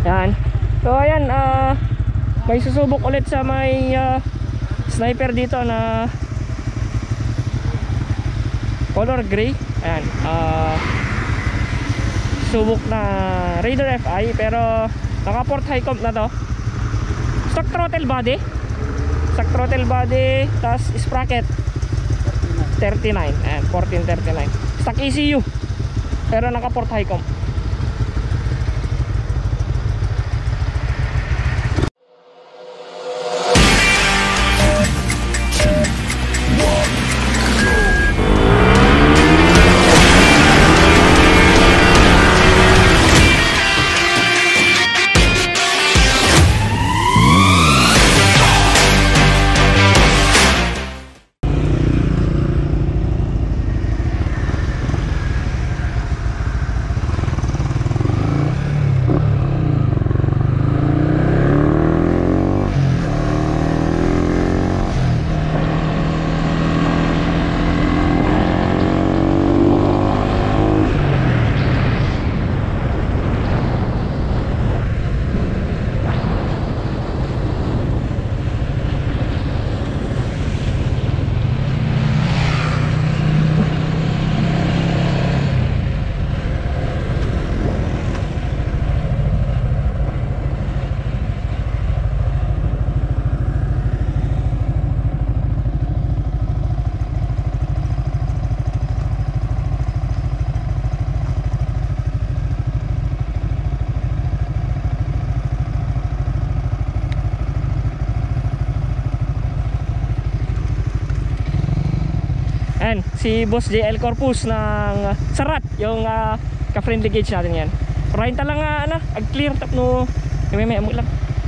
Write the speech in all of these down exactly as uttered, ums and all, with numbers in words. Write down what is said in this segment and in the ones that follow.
Yan. So ayan, uh, may susubok ulit sa may uh, sniper dito na color gray. Ayan, uh, subok na Raider F I, pero naka port high comp na to. Stock throttle body, stock throttle body, tas sprocket thirty-nine, ayan, fourteen thirty-nine. Stock E C U, pero naka port high comp. Ayan, si Boss J L Corpus ng Sarat, yung uh, ka-friendly gauge natin yan. Parahin talang uh, ano, ag-clear tap no, may may mo lang.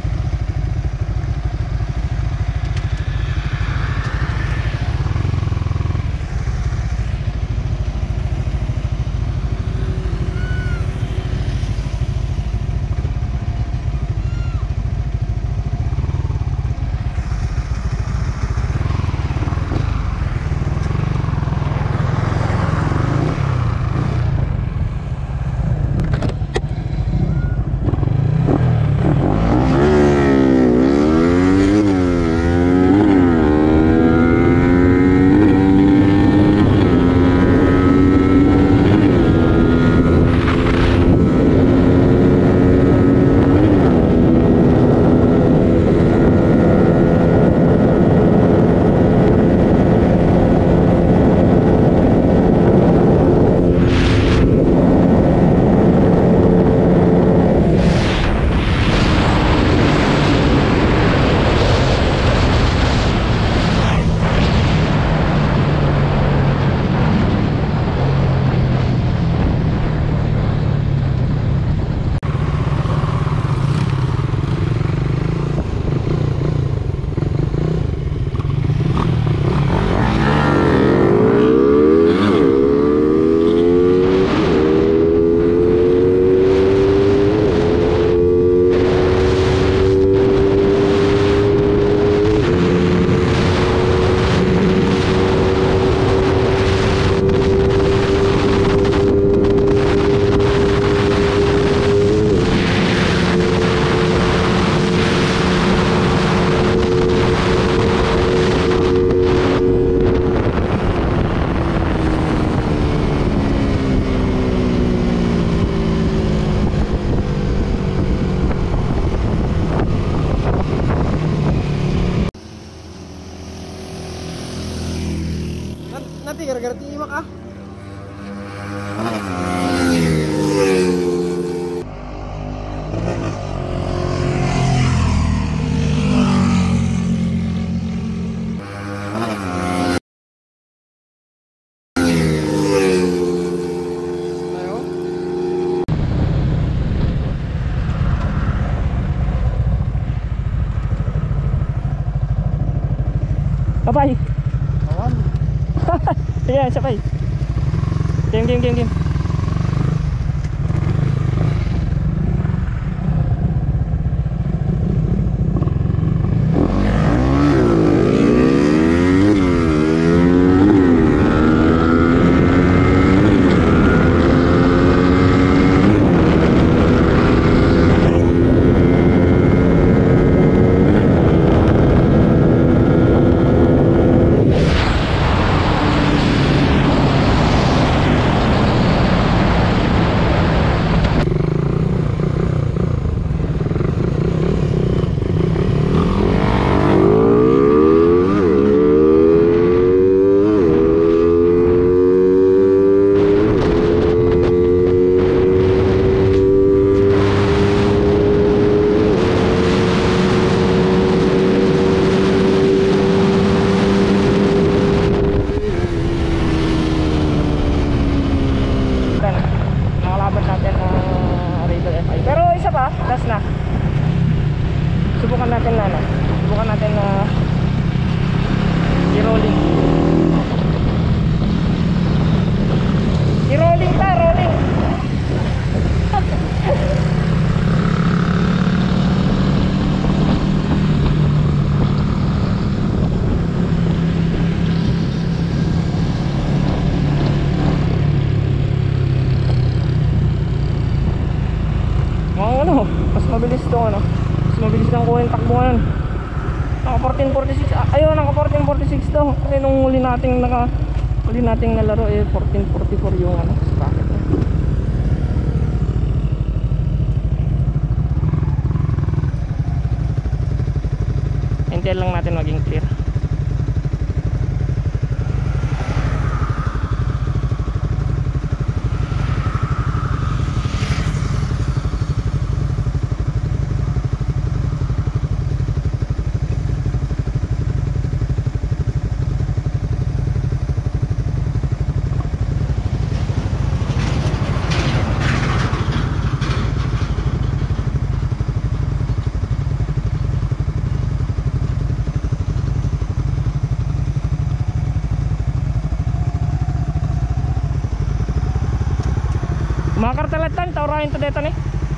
Nanti gara-gara timak ah. Bye-bye. Kawan. Iya, siapa ya? Game, game, game, game. pa, last na. Subukan natin na, ano? Subukan natin na i-rolling. I-rolling ta, rolling. Mga ano, mas mabilis to ano. Mas mabilis lang kuha yung takbo ngayon. Naka fourteen forty-six. Ah, ayun, naka fourteen forty-six daw. Kasi nung huli nating naka huli nating nalaro eh fourteen forty-four yung ano, sprocket niya. Hintayin lang natin maging clear. Makartalatan, taurahin to dito ni.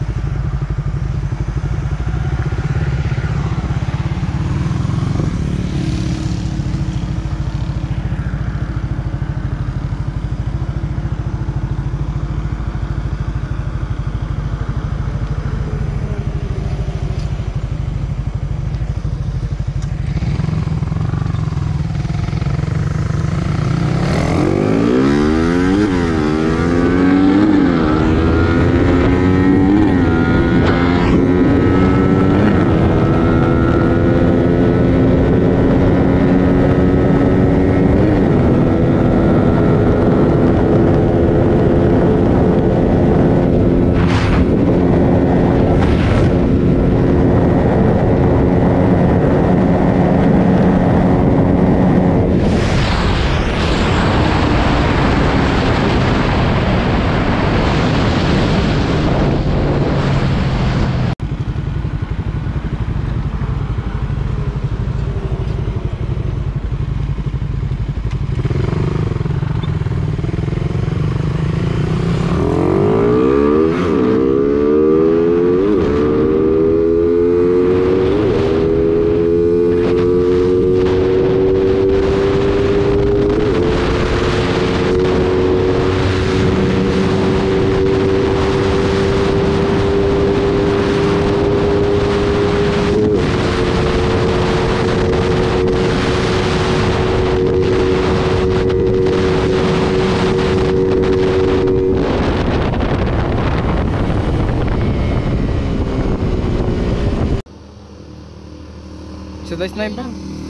Sa sniper.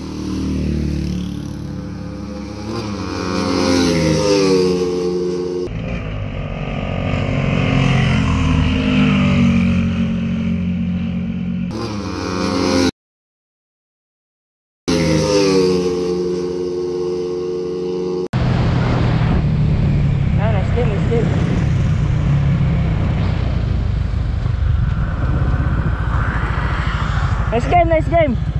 Ah, nice game, nice game. Nice game, nice game.